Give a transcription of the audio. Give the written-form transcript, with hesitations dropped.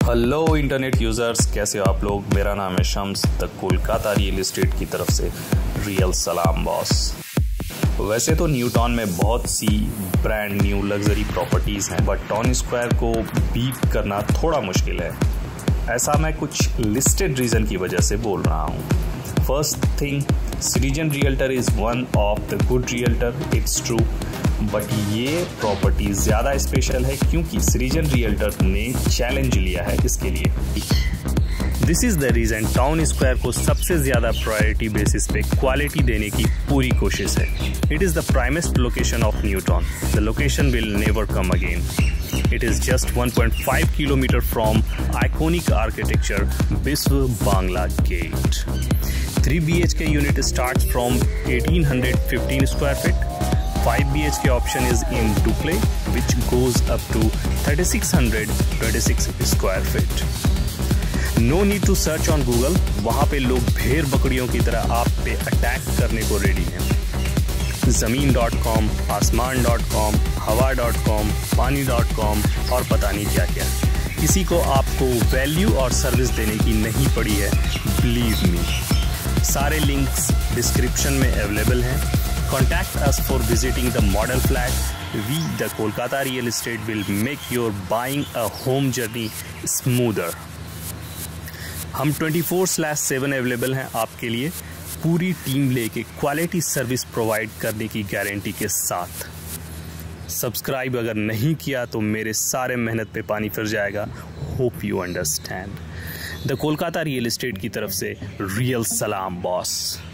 Hello internet users, कैसे हो आप लोग। मेरा नाम है Shams, the Kolkata real estate की तरफ से रियल सलाम बॉस। वैसे तो न्यू टाउन में बहुत सी ब्रांड न्यू लग्जरी प्रॉपर्टीज़ हैं, बट टाउन स्क्वायर को बीट करना थोड़ा मुश्किल है। ऐसा मैं कुछ लिस्टेड रीज़न की वजह से बोल रहा हूँ। First thing, citizen realtor is one of the good realtor, it's true, but ये प्रॉपर्टी ज़्यादा स्पेशल है क्योंकि सिटीजन रियल्टर ने चैलेंज लिया है इसके लिए। This is the reason town square को सबसे ज़्यादा प्रायोरिटी बेसिस पे क्वालिटी देने की पूरी कोशिश है। It is the primest location of new town. The location will never come again. It is just 1.5 km from iconic architecture Biswa Bangla Gate. 3 BHK unit starts from 1815 square feet. 5 BHK option is in duplex, which goes up to 3626 square feet. No need to search on Google. वहाँ पे लोग भेड़ बकरियों की तरह आप पे attack करने को रेडी हैं। ज़मीन.com, आसमान.com, हवा.com, पानी.com और पता नहीं क्या क्या। किसी को आपको वैल्यू और सर्विस देने की नहीं पड़ी है, बिलीव मी। सारे लिंक्स डिस्क्रिप्शन में अवेलेबल हैं। Contact us for visiting the model flat. We the Kolkata real estate will make your buying a home journey smoother. हम 24/7 अवेलेबल हैं आपके लिए, पूरी टीम लेके क्वालिटी सर्विस प्रोवाइड करने की गारंटी के साथ। सब्सक्राइब अगर नहीं किया तो मेरे सारे मेहनत पे पानी फिर जाएगा। Hope you understand. The Kolkata real estate की तरफ से रियल सलाम बॉस।